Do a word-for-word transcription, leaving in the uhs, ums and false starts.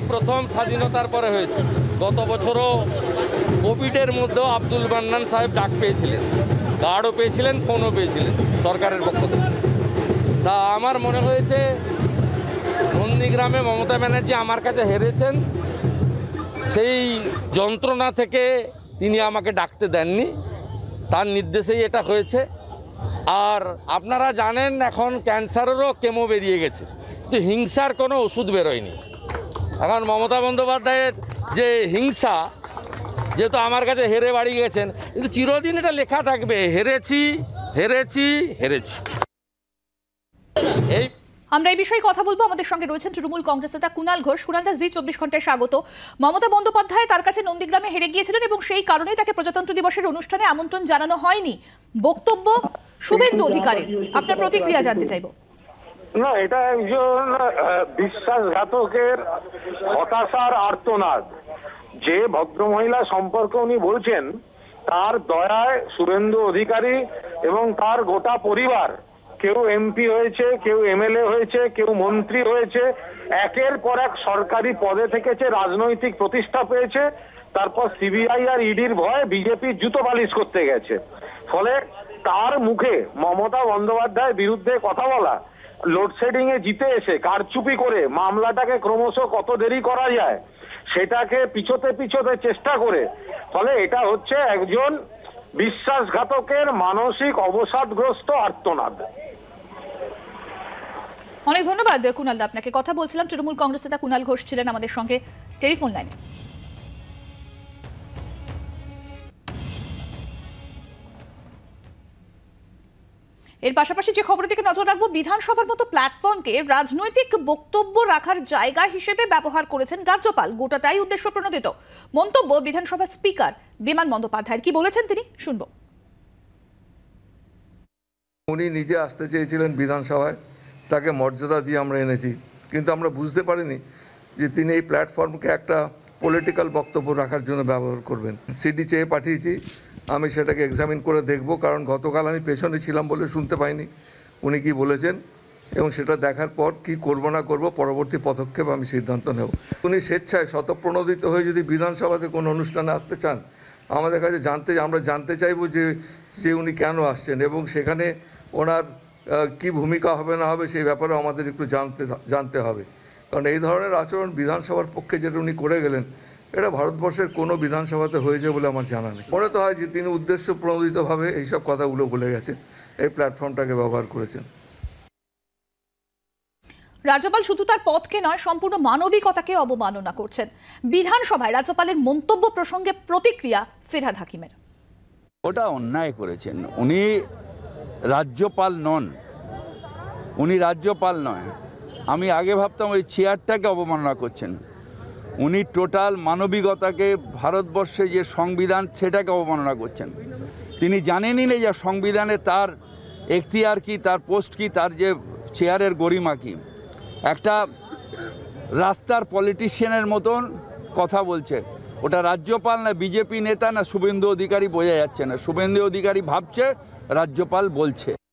প্রথম স্বাধীনতার পরে হয়েছে। গত বছরও কোভিডের মধ্যেও আব্দুল মান্নান সাহেব ডাক পেয়েছিলেন, কার্ডও পেয়েছিলেন, ফোনও পেয়েছিলেন সরকারের পক্ষ থেকে। তা আমার মনে হয়েছে নন্দীগ্রামে মমতা ব্যানার্জি আমার কাছে হেরেছেন, সেই যন্ত্রণা থেকে তিনি আমাকে ডাকতে দেননি, তার নির্দেশেই এটা হয়েছে। আর আপনারা জানেন এখন ক্যান্সারেরও কেমো বেরিয়ে গেছে, কিন্তু হিংসার কোনো ওষুধ বেরোয়নি। এখন মমতা বন্দ্যোপাধ্যায়ের যে হিংসা, যেহেতু আমার কাছে হেরে বাড়ি গেছেন, কিন্তু চিরদিন এটা লেখা থাকবে, হেরেছি হেরেছি হেরেছি। এই আমরা এই বিষয়ে কথা বলবো। আমাদের সঙ্গে রয়েছেন তৃণমূল কংগ্রেস নেতা কুণাল ঘোষ। কুণাল দাস, জি চব্বিশ ঘন্টায় স্বাগত। মমতা বন্দ্যোপাধ্যায় তার কাছে নন্দীগ্রামে হেরে গিয়েছিলেন এবং সেই কারণেই তাকে প্রজাতন্ত্র দিবসের অনুষ্ঠানে আমন্ত্রণ জানানো হয়নি। বক্তব্য শুভেন্দু অধিকারী, আপনার প্রতিক্রিয়া জানতে চাইব। না, এটা একজন বিশ্বাসঘাতকের হতাশার আর্তনাদ। যে ভদ্রমহিলা সম্পর্কে উনি বলছেন, তার দয়ায় শুভেন্দু অধিকারী এবং তার গোটা পরিবার, কেউ এমপি হয়েছে, কেউ এমএলএ হয়েছে, কেউ মন্ত্রী হয়েছে, একের পর এক সরকারি পদে থেকেছে, রাজনৈতিক প্রতিষ্ঠা পেয়েছে, তারপর সিবিআই আর ইডির ভয়ে বিজেপি জুতো পালিশ করতে গেছে। ফলে তার মুখে মমতা বন্দ্যোপাধ্যায়ের বিরুদ্ধে কথা বলা, লোডশেডিং এ জিতে এসে কারচুপি করে মামলাটাকে ক্রমশ কত দেরি করা যায় সেটাকে পিছোতে পিছোতে চেষ্টা করে, ফলে এটা হচ্ছে একজন বিশ্বাসঘাতকের মানসিক অবসাদগ্রস্ত আর্তনাদ। অনেক ধন্যবাদ কুণাল দা আপনাকে। কথা বলছিলাম তৃণমূল কংগ্রেস নেতা কুণাল ঘোষ ছিলেন আমাদের সঙ্গে টেলিফোন লাইনে। এর পাশাপাশি যে খবরের দিকে নজর রাখবো, বিধানসভার মতো প্ল্যাটফর্মকে রাজনৈতিক বক্তব্য রাখার জায়গা হিসেবে ব্যবহার করেছেন রাজ্যপাল। গোটাটাই উদ্দেশ্য প্রণোদিত। মন্তব্য বিধানসভার স্পিকার বিমান বন্দ্যোপাধ্যায়, কি বলেছেন তিনি শুনব। উনি নিজে আসতে চেয়েছিলেন বিধানসভায়, তাকে মর্যাদা দিয়ে আমরা এনেছি, কিন্তু আমরা বুঝতে পারিনি যে তিনি এই প্ল্যাটফর্মকে একটা পলিটিক্যাল বক্তব্য রাখার জন্য ব্যবহার করবেন। সিডি চেয়ে পাঠিয়েছি, আমি সেটাকে এক্সামিন করে দেখব, কারণ গতকাল আমি পেছনে ছিলাম বলে শুনতে পাইনি উনি কি বলেছেন, এবং সেটা দেখার পর কি করব না করব পরবর্তী পদক্ষেপ আমি সিদ্ধান্ত নেব। উনি স্বেচ্ছায় স্বতঃপ্রণোদিত হয়ে যদি বিধানসভাতে কোনো অনুষ্ঠানে আসতে চান, আমাদের কাছে জানতে আমরা জানতে চাইব যে যে উনি কেন আসছেন এবং সেখানে ওনার কি ভূমিকা হবে না হবে সেই ব্যাপারে আমাদের একটু জানতে জানতে হবে। কারণ এই ধরনের আচরণ বিধানসভার পক্ষে যেটা উনি করে গেলেন, এটা ভারতবর্ষের কোনো বিধানসভাতে হয়েছে বলে আমার জানা নেই। মনে তো হয় যে তিনি উদ্দেশ্য প্রণোদিতভাবে এইসব কথাগুলো বলে গেছেন, এই প্ল্যাটফর্মটাকে ব্যবহার করেছেন। রাজ্যপাল শুধু তার পদকে নয়, সম্পূর্ণ মানবিকতাকে অবমাননা করছেন। বিধানসভায় রাজ্যপালের মন্তব্য প্রসঙ্গে প্রতিক্রিয়া ফিরহাদ হাকিমের। ওটা অন্যায় করেছেন। উনি রাজ্যপাল নন, উনি রাজ্যপাল নয়। আমি আগে ভাবতাম ওই চেয়ারটাকে অবমাননা করছেন। উনি টোটাল মানবিকতাকে, ভারতবর্ষে যে সংবিধান সেটাকে অবমাননা করছেন। তিনি জানেনই না যে সংবিধানে তার এখতিয়ার কি, তার পোস্ট কি, তার যে চেয়ারের গরিমা কি। একটা রাস্তার পলিটিশিয়ানের মতন কথা বলছে। ওটা রাজ্যপাল না বিজেপি নেতা না শুভেন্দু অধিকারী বোঝা যাচ্ছে না। শুভেন্দু অধিকারী ভাবছে, রাজ্যপাল বলছে।